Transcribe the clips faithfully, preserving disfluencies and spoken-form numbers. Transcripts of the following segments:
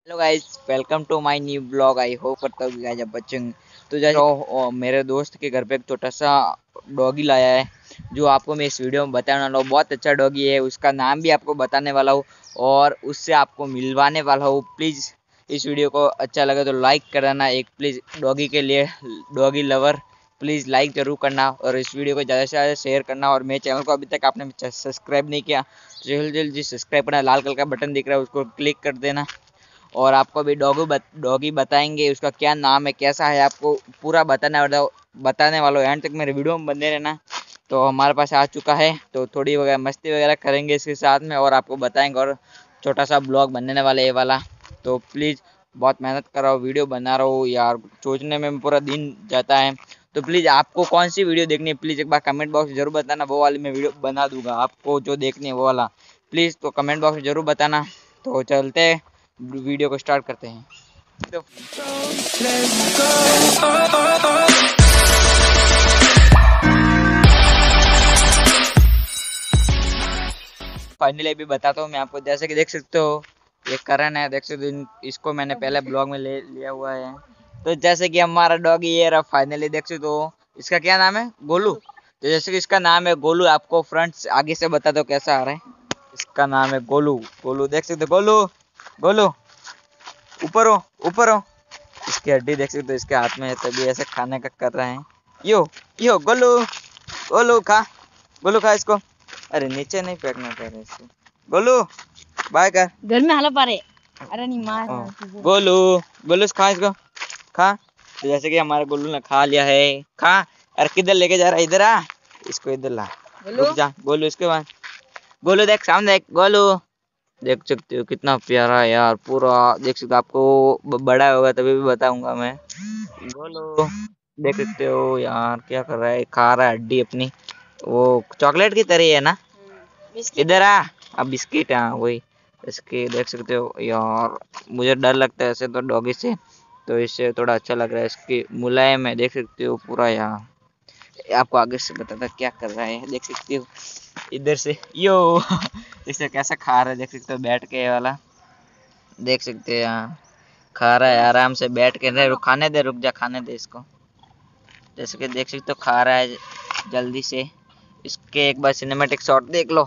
Hello guys, welcome to my new blog. I hope करता हूँ guys आप अच्छे होंगे। तो जैसे तो, मेरे दोस्त के घर पे एक छोटा सा डॉगी लाया है जो आपको मैं इस वीडियो में बताने वाला हूँ। बहुत अच्छा डॉगी है, उसका नाम भी आपको बताने वाला हूँ और उससे आपको मिलवाने वाला हूँ। प्लीज़ इस वीडियो को अच्छा लगे तो लाइक कर देना। एक प्लीज़ डॉगी के लिए, डॉगी लवर प्लीज़ लाइक जरूर करना और इस वीडियो को ज़्यादा से ज़्यादा शेयर करना। और मेरे चैनल को अभी तक आपने सब्सक्राइब नहीं किया तो जल्दी जल्दी सब्सक्राइब करना। लाल कलर का बटन दिख रहा है, उसको क्लिक कर देना। और आपको भी डॉगी बत, डॉगी बताएंगे, उसका क्या नाम है, कैसा है, आपको पूरा बताने वाला बताने वाला एंड तक मेरे वीडियो में बने रहना। तो हमारे पास आ चुका है तो थोड़ी वगैरह मस्ती वगैरह करेंगे इसके साथ में और आपको बताएंगे। और छोटा सा ब्लॉग बनने वाला है ये वाला। तो प्लीज़ बहुत मेहनत कर रहा हूँ, वीडियो बना रहा हूँ यार, सोचने में पूरा दिन जाता है। तो प्लीज़ आपको कौन सी वीडियो देखनी है प्लीज़ एक बार कमेंट बॉक्स में जरूर बताना, वो वाली मैं वीडियो बना दूंगा। आपको जो देखनी है वो वाला प्लीज़ तो कमेंट बॉक्स में जरूर बताना। तो चलते हैं, वीडियो को स्टार्ट करते हैं। तो फाइनली अभी बताता हूँ मैं आपको। जैसे कि देख सकते हो ये करण है, देख सकते हो, इसको मैंने पहले ब्लॉग में ले लिया हुआ है। तो जैसे कि हमारा डॉगी ये रहा फाइनली, देख सकते हो। इसका क्या नाम है? गोलू। तो जैसे कि इसका नाम है गोलू, आपको फ्रंट आगे से बता दो कैसा आ रहा है। इसका नाम है गोलू। गोलू देख सकते हो, गोलू गोलू ऊपर हो, ऊपर हो। इसकी हड्डी देख सकते हो इसके हाथ में है, तभी ऐसे खाने का कर रहे हैं। यो यो गोलू, गोलू खा, गोलू खा इसको। अरे नीचे नहीं फेंकना पड़ रहा इसको। गोलू बाय कर, घर में हाला पारे। अरे नहीं मार मार गोलू, गोलू खा इसको, खा। तो जैसे कि हमारे गोलू ने खा लिया है, खा। अरे किधर लेके जा रहा है? इधर आ, इसको इधर ला। रुक जा गोलू, इसके बाद गोलू देख सामने देख, गोलू देख सकते हो कितना प्यारा है यार, पूरा देख सकते हो। आपको बड़ा होगा तभी भी बताऊंगा मैं। बोलो, देख सकते हो यार क्या कर रहा है, खा रहा है हड्डी अपनी। वो चॉकलेट की तरह है ना। इधर आ, अब बिस्किट है वही। इसके देख सकते हो यार, मुझे डर लगता है ऐसे तो डॉगी से, तो इससे थोड़ा अच्छा लग रहा है। इसकी मुलायम है, देख सकते हो पूरा यार। आपको आगे से बताता क्या कर रहा है, देख सकते हो इधर से यो इसे कैसा खा रहा है, देख सकते हो बैठ के वाला। देख सकते हैं यहाँ खा रहा है आराम से बैठ के। रुक, खाने दे, रुक जा, खाने दे इसको। जैसे कि देख सकते हो खा रहा है जल्दी से। इसके एक बार सिनेमैटिक शॉट देख लो।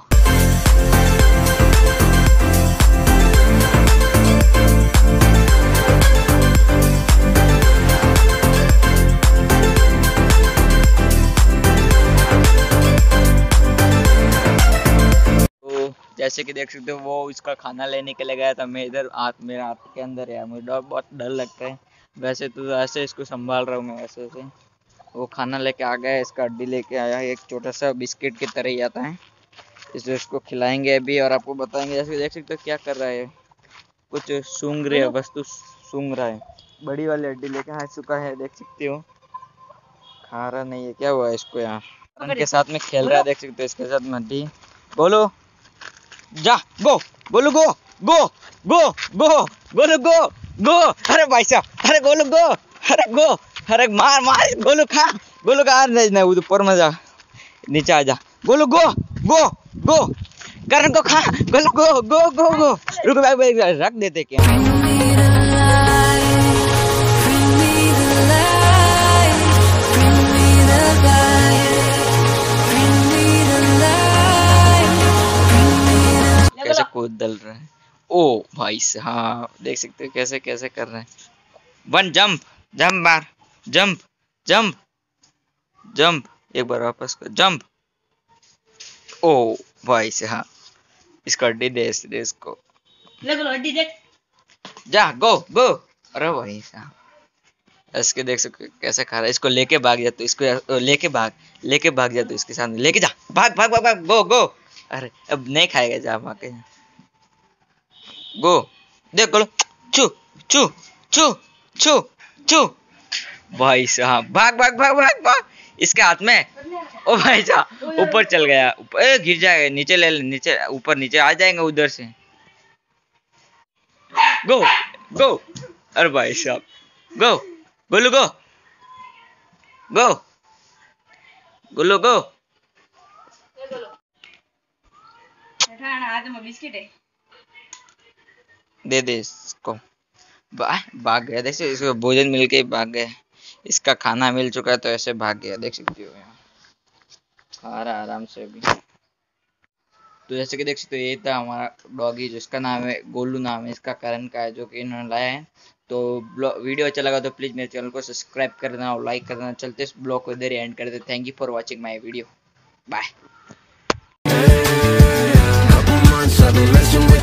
तो जैसे कि देख सकते हो वो इसका खाना लेने के लिए गया था, मैं इधर हाथ, मेरे हाथ के अंदर है, मुझे डर बहुत डर लगता है। वैसे तो ऐसे इसको संभाल रहा हूँ मैं ऐसे ऐसे। वो खाना लेके आ गया है, इसका हड्डी लेके आया है, एक छोटा सा बिस्किट की तरह ही आता है। इसे इसको खिलाएंगे अभी और आपको बताएंगे। जैसे देख सकते हो क्या कर रहा है, कुछ सूंघ रहे वस्तु सूंघ रहा है। बड़ी वाली हड्डी लेके आ चुका है, देख सकते हो। खा रहा नहीं है, क्या हुआ है इसको यहाँ? के साथ में खेल रहा है, देख सकते हो इसके साथ में हड्डी। बोलो जा, गो गोलू, गो गो गो गो गोलू, गो गो। अरे भाई साहब, अरे गोलू गो, अरे गो, अरे मार मार गोलू, खा गोलू का। नहीं नहीं ऊपर में जा, नीचे आ जा गोलू, गो गो गो। करण को खा गोलू, गो गो गो गो। रुक भाई, रख देते क्या? कैसे कूद दल रहा है। ओ भाई साहब, देख सकते हो कैसे कैसे कर रहे हैं। वन जंप, जंप मार, जंप जंप जंप। एक बार वापस कर, जंप। ओ भाई साहब, इसका हड्डी दे दे इसको। जा गो गो। अरे भाई साहब, इसके देख सकते कैसे खा रहा है। इसको लेके भाग जा, तो इसको लेके भाग, लेके भाग जा, तो इसके सामने लेके जा, भाग भाग भाग भाग, गो गो। अरे अब नहीं खाएगा, जा भाग के गो। देख गोलो, चू चू चू चू चू। भाई साहब, भाग भाग भाग भाग भाग, इसके हाथ में। ओ भाई साहब ऊपर चल गया, ऊपर गिर जाएगा, नीचे ले ले, नीचे ऊपर नीचे आ जाएंगे उधर से। गो गो। अरे भाई साहब, गो गोलू, गो गो गोलू, गो। हाथ में बिस्किट है, दे दे इसको। भाग गया, देख सकते इसको भोजन मिल के ही भाग गया। इसका खाना मिल चुका है तो ऐसे भाग गया, देख सकते हो यहाँ खा रहा आराम से अभी। तो जैसे कि देख सकते हो ये था हमारा डॉगी जिसका नाम है गोलू, नाम है इसका, करण का है, जो कि इन्होंने लाया है। तो वीडियो अच्छा लगा तो प्लीज मेरे चैनल को सब्सक्राइब कर देना और लाइक कर देना। चलते इस ब्लॉग को इधर ही एंड कर देते। Thank you for watching my video, bye.